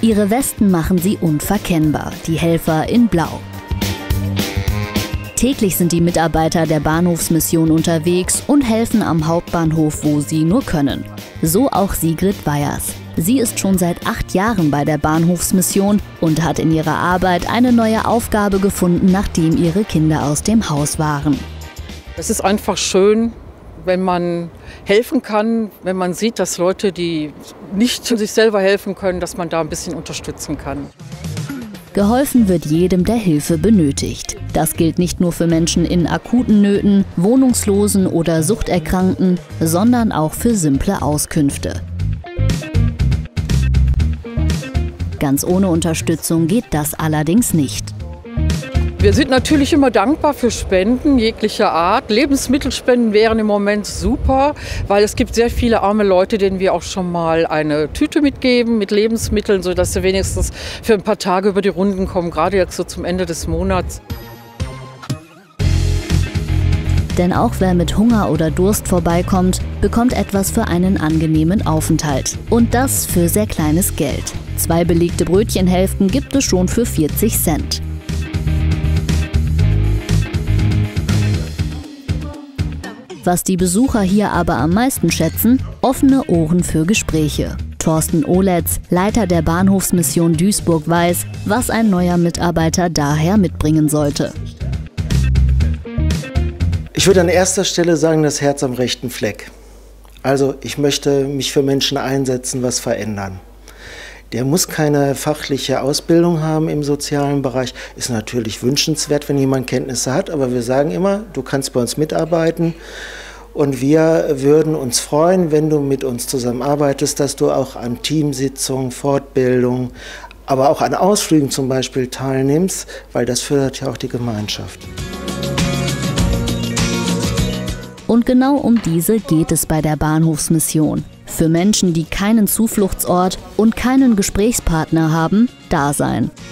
Ihre Westen machen sie unverkennbar, die Helfer in Blau. Täglich sind die Mitarbeiter der Bahnhofsmission unterwegs und helfen am Hauptbahnhof, wo sie nur können. So auch Sigrid Weyers. Sie ist schon seit 8 Jahren bei der Bahnhofsmission und hat in ihrer Arbeit eine neue Aufgabe gefunden, nachdem ihre Kinder aus dem Haus waren. Es ist einfach schön, wenn man helfen kann, wenn man sieht, dass Leute, die nicht sich selber helfen können, dass man da ein bisschen unterstützen kann. Geholfen wird jedem, der Hilfe benötigt. Das gilt nicht nur für Menschen in akuten Nöten, Wohnungslosen oder Suchterkrankten, sondern auch für simple Auskünfte. Ganz ohne Unterstützung geht das allerdings nicht. Wir sind natürlich immer dankbar für Spenden jeglicher Art. Lebensmittelspenden wären im Moment super, weil es gibt sehr viele arme Leute, denen wir auch schon mal eine Tüte mitgeben mit Lebensmitteln, sodass sie wenigstens für ein paar Tage über die Runden kommen, gerade jetzt so zum Ende des Monats. Denn auch wer mit Hunger oder Durst vorbeikommt, bekommt etwas für einen angenehmen Aufenthalt. Und das für sehr kleines Geld. 2 belegte Brötchenhälften gibt es schon für 40 Cent. Was die Besucher hier aber am meisten schätzen, offene Ohren für Gespräche. Thorsten Ohletz, Leiter der Bahnhofsmission Duisburg, weiß, was ein neuer Mitarbeiter daher mitbringen sollte. Ich würde an erster Stelle sagen, das Herz am rechten Fleck. Also ich möchte mich für Menschen einsetzen, was verändern. Der muss keine fachliche Ausbildung haben im sozialen Bereich. Ist natürlich wünschenswert, wenn jemand Kenntnisse hat, aber wir sagen immer, du kannst bei uns mitarbeiten und wir würden uns freuen, wenn du mit uns zusammenarbeitest, dass du auch an Teamsitzungen, Fortbildungen, aber auch an Ausflügen zum Beispiel teilnimmst, weil das fördert ja auch die Gemeinschaft. Und genau um diese geht es bei der Bahnhofsmission. Für Menschen, die keinen Zufluchtsort und keinen Gesprächspartner haben, da sein.